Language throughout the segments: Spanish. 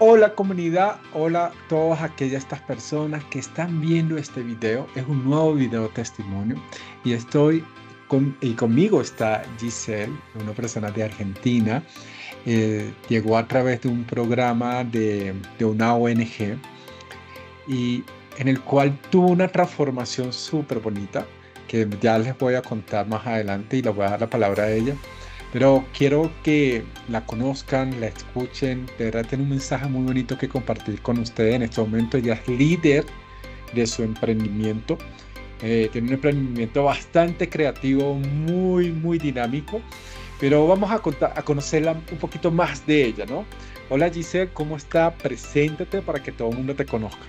Hola comunidad, hola a todas estas personas que están viendo este video. Es un nuevo video testimonio y conmigo está Giselle, una persona de Argentina. Llegó a través de un programa de una ONG y en el cual tuvo una transformación súper bonita que ya les voy a contar más adelante y le voy a dar la palabra a ella. Pero quiero que la conozcan, la escuchen. De verdad tiene un mensaje muy bonito que compartir con ustedes. En este momento ella es líder de su emprendimiento. Tiene un emprendimiento bastante creativo, muy dinámico. Pero vamos a conocerla un poquito más de ella, ¿no? Hola Giselle, ¿cómo está? Preséntate para que todo el mundo te conozca.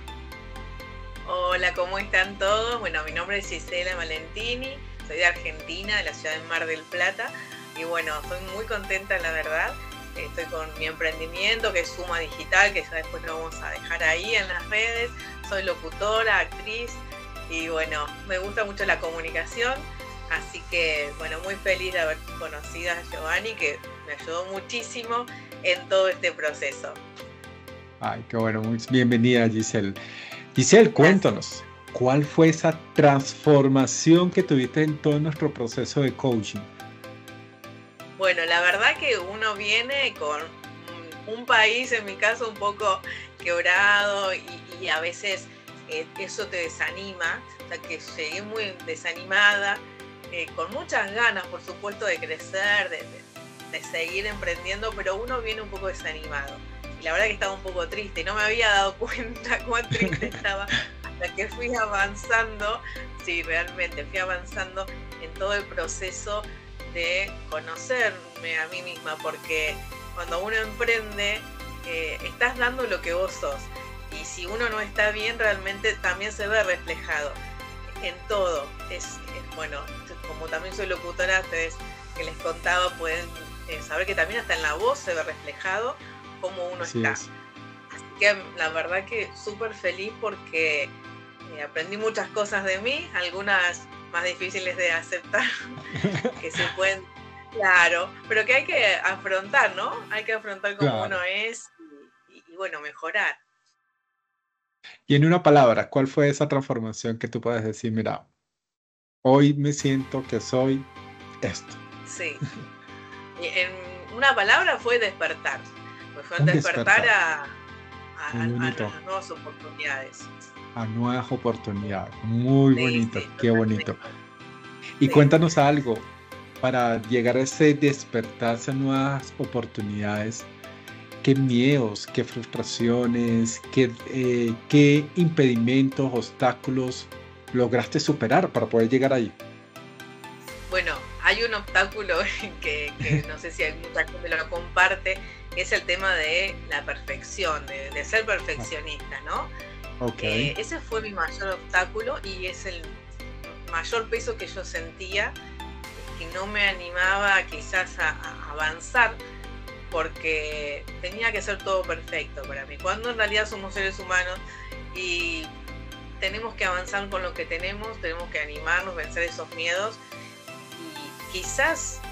Hola, ¿cómo están todos? Bueno, mi nombre es Gisela Valentini, soy de Argentina, de la ciudad de Mar del Plata. Y bueno, estoy muy contenta, la verdad. Estoy con mi emprendimiento, que es Suma Digital, que ya después lo vamos a dejar ahí en las redes. Soy locutora, actriz y bueno, me gusta mucho la comunicación. Así que bueno, muy feliz de haber conocido a Giovanni, que me ayudó muchísimo en todo este proceso. Ay, qué bueno, muy bienvenida Giselle. Giselle, cuéntanos, ¿cuál fue esa transformación que tuviste en todo nuestro proceso de coaching? Bueno, la verdad que uno viene con un país, en mi caso, un poco quebrado y a veces eso te desanima. O sea, que llegué muy desanimada, con muchas ganas, por supuesto, de crecer, de seguir emprendiendo, pero uno viene un poco desanimado. Y la verdad que estaba un poco triste y no me había dado cuenta cuán triste estaba hasta que fui avanzando. Sí, realmente fui avanzando en todo el proceso de conocerme a mí misma, porque cuando uno emprende estás dando lo que vos sos, y si uno no está bien realmente también se ve reflejado en todo. Es bueno, como también soy locutora, ustedes que les contaba pueden saber que también hasta en la voz se ve reflejado cómo uno está. Así que la verdad que súper feliz porque aprendí muchas cosas de mí, algunas más difíciles de aceptar, que se pueden, claro, pero que hay que afrontar, ¿no? Hay que afrontar como uno es y bueno, mejorar. Y en una palabra, ¿cuál fue esa transformación que tú puedes decir, mira, hoy me siento que soy esto? Sí, y en una palabra fue despertar, pues fue despertar a las nuevas oportunidades. A nuevas oportunidades, muy bonito, sí, qué bonito. Y cuéntanos algo, para llegar a ese despertarse a nuevas oportunidades, ¿qué miedos, qué frustraciones, qué impedimentos, obstáculos lograste superar para poder llegar ahí? Bueno, hay un obstáculo que no sé si hay mucha gente lo comparte, que es el tema de la perfección, de ser perfeccionista, ¿no? Okay. Ese fue mi mayor obstáculo y es el mayor peso que yo sentía, que no me animaba quizás a avanzar, porque tenía que ser todo perfecto para mí, cuando en realidad somos seres humanos y tenemos que avanzar con lo que tenemos que animarnos, vencer esos miedos, y quizás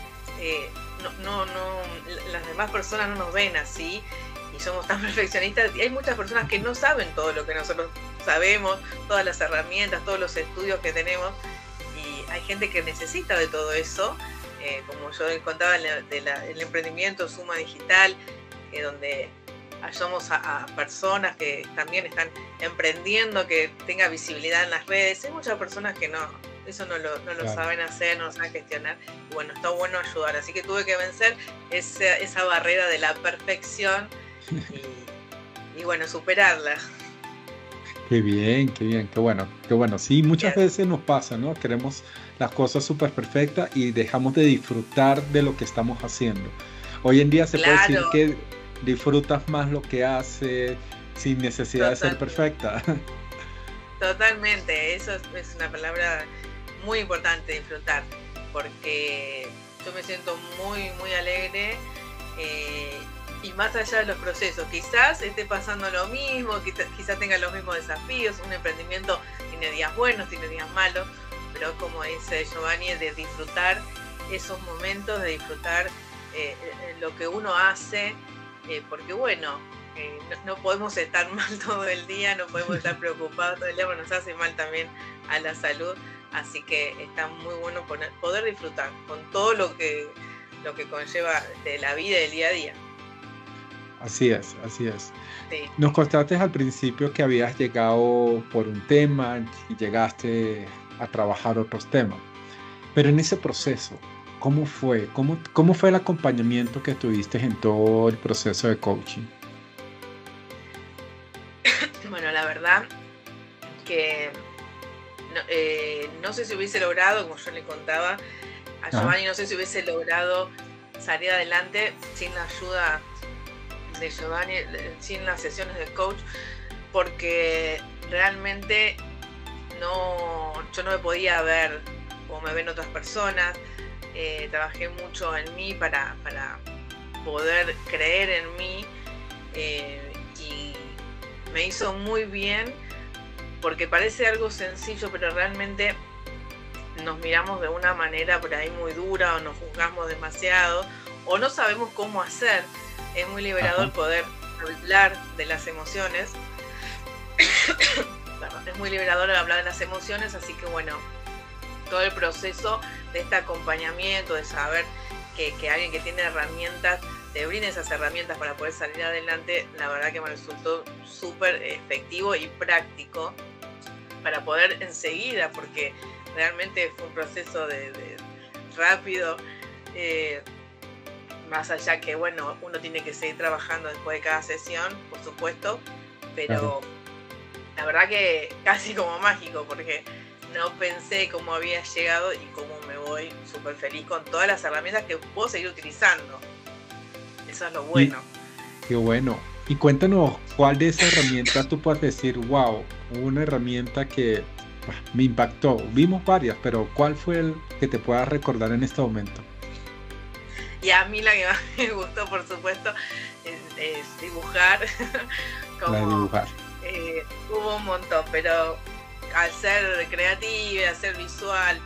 las demás personas no nos ven así y somos tan perfeccionistas, y hay muchas personas que no saben todo lo que nosotros sabemos, todas las herramientas, todos los estudios que tenemos, y hay gente que necesita de todo eso, como yo contaba del emprendimiento Suma Digital, donde ayudamos a personas que también están emprendiendo, que tenga visibilidad en las redes. Hay muchas personas que eso no lo saben hacer, no lo saben gestionar, y bueno, está bueno ayudar, así que tuve que vencer esa barrera de la perfección y bueno, superarla. Qué bien, qué bueno. Sí, muchas veces nos pasa, ¿no? Queremos las cosas súper perfectas y dejamos de disfrutar de lo que estamos haciendo. Hoy en día se puede decir que disfrutas más lo que haces sin necesidad de ser perfecta. Totalmente, eso es una palabra muy importante, disfrutar, porque yo me siento muy alegre, y más allá de los procesos, quizás esté pasando lo mismo, quizás tenga los mismos desafíos. Un emprendimiento tiene días buenos, tiene días malos, pero como dice Giovanni, de disfrutar esos momentos, de disfrutar lo que uno hace, porque bueno, no podemos estar mal todo el día, no podemos estar preocupados todo el día, porque nos hace mal también a la salud. Así que está muy bueno poder disfrutar con todo lo que conlleva de la vida y del día a día. Así es, así es. Sí. Nos contaste al principio que habías llegado por un tema y llegaste a trabajar otros temas. Pero en ese proceso, ¿cómo fue? ¿Cómo fue el acompañamiento que tuviste en todo el proceso de coaching? Bueno, la verdad que no sé si hubiese logrado, como yo le contaba a Giovanni, no sé si hubiese logrado salir adelante sin la ayuda de Giovanni, sin las sesiones de coach, porque realmente yo no me podía ver como me ven otras personas. Trabajé mucho en mí para poder creer en mí, y me hizo muy bien, porque parece algo sencillo, pero realmente nos miramos de una manera por ahí muy dura, o nos juzgamos demasiado, o no sabemos cómo hacer. Es muy liberador poder hablar de las emociones. Es muy liberador hablar de las emociones, así que bueno, todo el proceso de este acompañamiento, de saber que alguien que tiene herramientas te brinde esas herramientas para poder salir adelante, la verdad que me resultó súper efectivo y práctico para poder enseguida, porque realmente fue un proceso de rápido, más allá que bueno, uno tiene que seguir trabajando después de cada sesión, por supuesto, pero la verdad que casi como mágico, porque no pensé cómo había llegado y cómo me voy súper feliz con todas las herramientas que puedo seguir utilizando. Eso es lo bueno. Qué bueno. Y cuéntanos, ¿cuál de esas herramientas tú puedes decir, wow, una herramienta que me impactó? Vimos varias, pero ¿cuál fue el que te puedas recordar en este momento? Y a mí la que más me gustó, por supuesto, es dibujar. Dibujar. Hubo un montón, pero al ser creativa, al ser visual,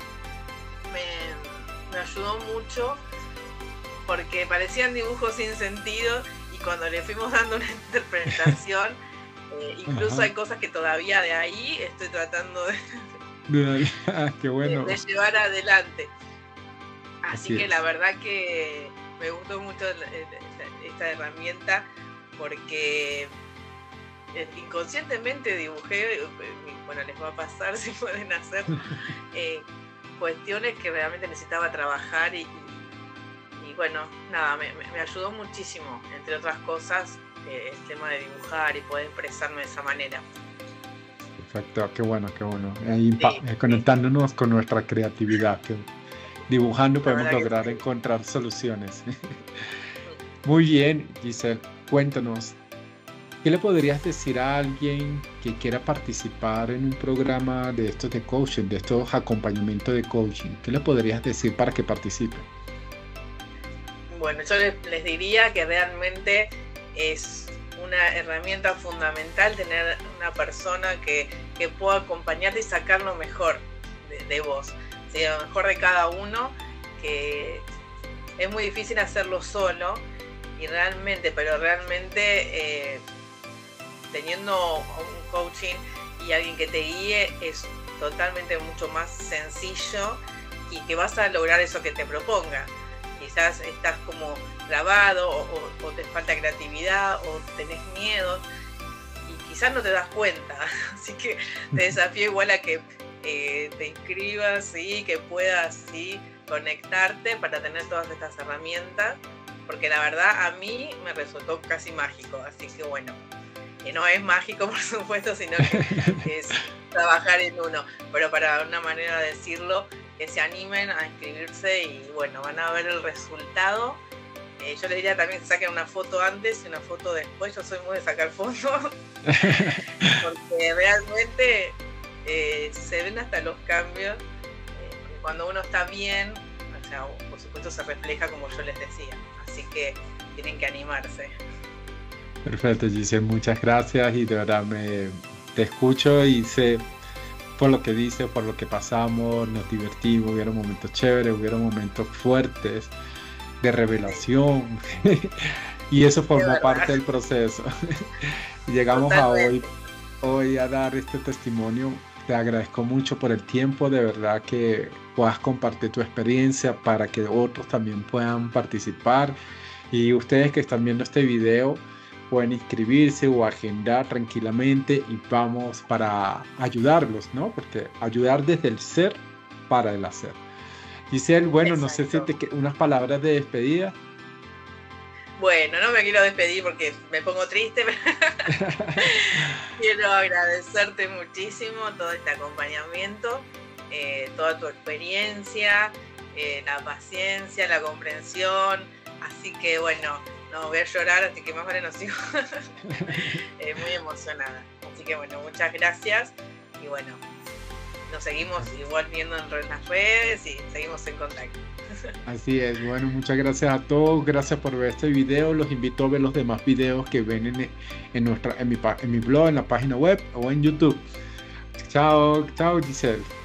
me ayudó mucho, porque parecían dibujos sin sentido, y cuando le fuimos dando una interpretación, incluso hay cosas que todavía de ahí estoy tratando Qué bueno. de llevar adelante. Así que es. la verdad que me gustó mucho esta herramienta, porque inconscientemente dibujé, bueno, les va a pasar si pueden hacer cuestiones que realmente necesitaba trabajar, y bueno, nada, me ayudó muchísimo, entre otras cosas, el tema de dibujar y poder expresarme de esa manera. Perfecto, qué bueno, qué bueno. Ahí conectándonos con nuestra creatividad, que dibujando podemos lograr encontrar soluciones. Muy bien, Giselle, cuéntanos, ¿qué le podrías decir a alguien que quiera participar en un programa de estos de coaching, de estos acompañamientos de coaching? ¿Qué le podrías decir para que participe? Bueno, yo les diría que realmente es una herramienta fundamental tener una persona que pueda acompañarte y sacar lo mejor de vos, ¿sí? Lo mejor de cada uno, que es muy difícil hacerlo solo, pero realmente teniendo un coaching y alguien que te guíe es totalmente mucho más sencillo, y que vas a lograr eso que te proponga. Quizás estás como trabado, o te falta creatividad, o tenés miedo, y quizás no te das cuenta. Así que te desafío igual a que te inscribas, ¿sí? Que puedas, ¿sí?, conectarte para tener todas estas herramientas, porque la verdad a mí me resultó casi mágico. Así que bueno, no es mágico por supuesto, sino que es trabajar en uno, pero para una manera de decirlo, que se animen a inscribirse y bueno, van a ver el resultado. Yo les diría también que saquen una foto antes y una foto después. Yo soy muy de sacar fotos porque realmente se ven hasta los cambios. Cuando uno está bien, o sea, por supuesto se refleja, como yo les decía, así que tienen que animarse. Perfecto, Giselle, muchas gracias, y de verdad te escucho y sé por lo que dices, por lo que pasamos, nos divertimos, hubieron momentos chéveres, hubieron momentos fuertes, de revelación. Y eso de formó verdad, parte del proceso. Llegamos a totalmente. hoy a dar este testimonio. Te agradezco mucho por el tiempo, de verdad que puedas compartir tu experiencia para que otros también puedan participar. Y ustedes que están viendo este video pueden inscribirse o agendar tranquilamente y vamos para ayudarlos, ¿no? Porque ayudar desde el ser para el hacer. Giselle, bueno, no sé si Exacto. unas palabras de despedida. Bueno, no me quiero despedir porque me pongo triste. Quiero agradecerte muchísimo todo este acompañamiento, toda tu experiencia, la paciencia, la comprensión. Así que bueno, no voy a llorar, así que más vale no sigo. Muy emocionada. Así que bueno, muchas gracias. Y bueno, nos seguimos igual viendo en las redes y seguimos en contacto. Así es, bueno, muchas gracias a todos, gracias por ver este video, los invito a ver los demás videos que ven en mi blog, en la página web o en YouTube. Chao, chao Giselle.